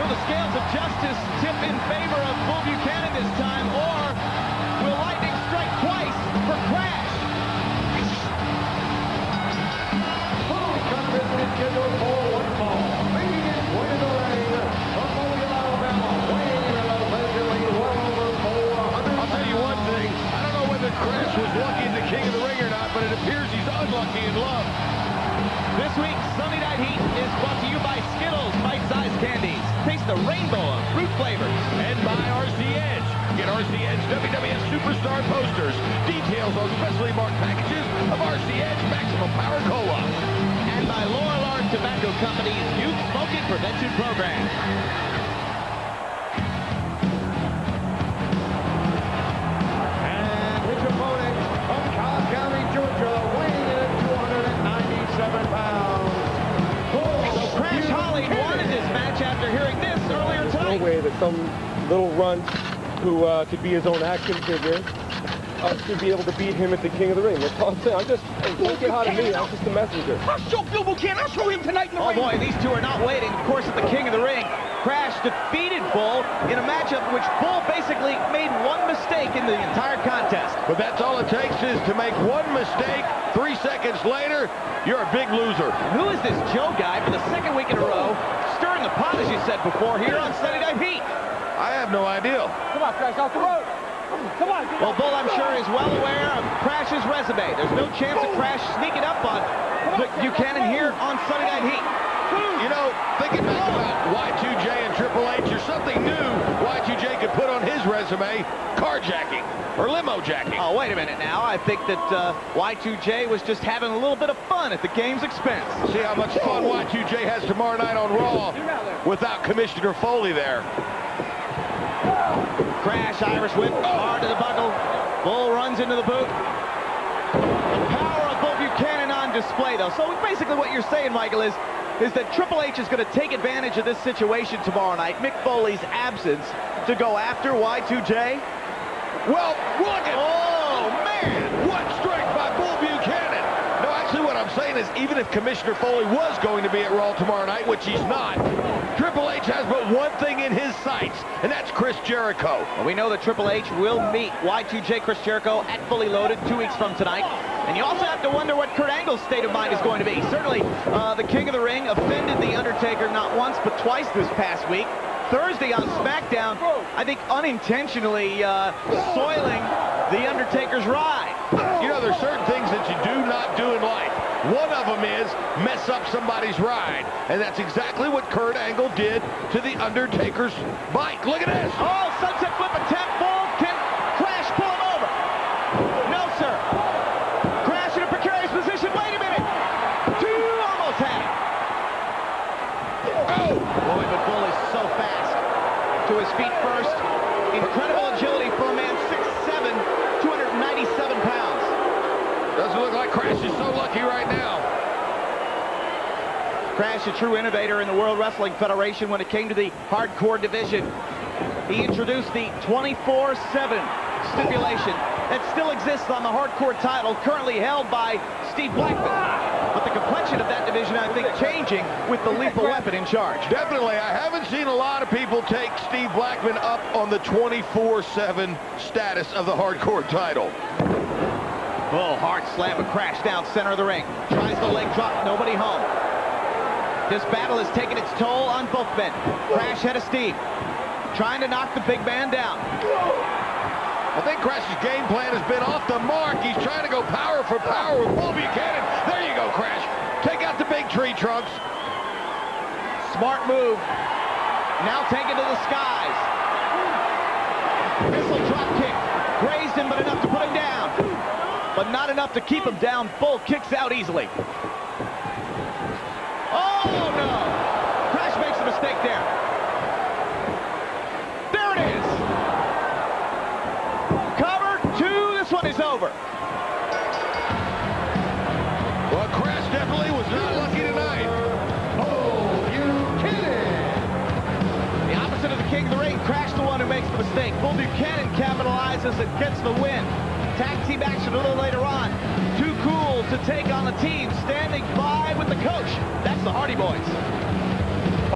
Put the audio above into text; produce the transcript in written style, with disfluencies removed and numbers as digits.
Will the scales of justice tip in favor of Bull Buchanan this time, or will lightning strike twice for Crash? Contest scheduled for one fall. Making his way to the ring from Mobile, Alabama, weighing in allegedly well over 400. I'll tell you one thing. I don't know whether Crash was lucky in the King of the Ring or not, but it appears he's unlucky in love. This week's Sunday Night Heat is brought to you by Skittles Bite-Sized Candies. Taste the rainbow of fruit flavors. And by RC Edge. Get RC Edge WWF Superstar posters. Details on specially marked packages of RC Edge Maximum Power Cola. And by Lorillard Tobacco Company's Youth Smoking Prevention Program. And his opponent from Cobb County, Georgia, weighing in at 297 pounds. So Crash Holly wanted this match after hearing this earlier tonight. No way that some little runt who could be his own action figure should be able to beat him at the King of the Ring. That's all I'm saying. Don't get hot at me. I'm just a messenger. I'll show Bill Buchanan. I'll show him tonight in the Oh ring. boy, these two are not waiting. Of course, at the King of the Ring, Crash defeated Bull in a matchup in which Bull basically made one mistake in the entire contest. But that's all it takes is to make one mistake. 3 seconds later, you're a big loser. Who is this Joe guy for the second week in a row, stirring the pot, as you said before, here on Sunday Night Heat? I have no idea. Come on, Crash, off the road. Come on. Well, Bull, I'm sure, is well aware of Crash's resume. There's no chance of Crash sneaking up on Buchanan here on Sunday Night Heat. You know, thinking back about Y2J and Triple H, there's something new Y2J could put on his resume: carjacking or limo jacking. Oh, wait a minute now. I think that Y2J was just having a little bit of fun at the game's expense. See how much fun Y2J has tomorrow night on Raw without Commissioner Foley there. Crash, Irish whip, hard to the buckle. Bull runs into the boot. The power of Bull Buchanan on display, though. So basically what you're saying, Michael, is that Triple H is going to take advantage of this situation tomorrow night, Mick Foley's absence, to go after Y2J. Well, look at... Oh, man! What strength by Bull Buchanan! No, actually what I'm saying is even if Commissioner Foley was going to be at Raw tomorrow night, which he's not, Triple H has but one thing in his sights, and that's Chris Jericho. Well, we know that Triple H will meet Y2J Chris Jericho at Fully Loaded 2 weeks from tonight. And you also have to wonder what Kurt Angle's state of mind is going to be. Certainly, the King of the Ring offended The Undertaker not once, but twice this past week. Thursday on SmackDown, I think unintentionally soiling The Undertaker's ride. You know, there's certain things that you do not do in life. One of them is mess up somebody's ride. And that's exactly what Kurt Angle did to The Undertaker's bike. Look at this. Oh, sunset flip attempt. Bull, can Crash pull him over? No, sir. Crash in a precarious position. Wait a minute. Two almost had it. Oh! Boy, but Bull is so fast. To his feet first. Incredible agility for a man 6'7", 297 pounds. Doesn't look like Crash is so lucky right now. Crash, a true innovator in the World Wrestling Federation when it came to the hardcore division. He introduced the 24/7 stipulation that still exists on the hardcore title, currently held by Steve Blackman. But the complexion of that division, I think, changing with the Lethal Weapon in charge. Definitely. I haven't seen a lot of people take Steve Blackman up on the 24/7 status of the hardcore title. Bull, hard slam, a Crash down center of the ring. Tries the leg drop, nobody home. This battle has taken its toll on both men. Crash head of steam, trying to knock the big man down. I think Crash's game plan has been off the mark. He's trying to go power for power with Bull Buchanan. There you go, Crash. Take out the big tree trunks. Smart move. Now taken to the skies. Missile drop kick. Grazed him, but enough to put him down. But not enough to keep him down. Bull kicks out easily. Oh, no. Crash makes a mistake there. There it is. Cover two. This one is over. Well, Crash definitely was not lucky tonight. Oh, you kidding? The opposite of the King of the Ring. Crash the one who makes the mistake. Bull Buchanan capitalizes and gets the win. Tag team action a little later on. Too cool to take on the team standing by with the coach. That's the Hardy Boys.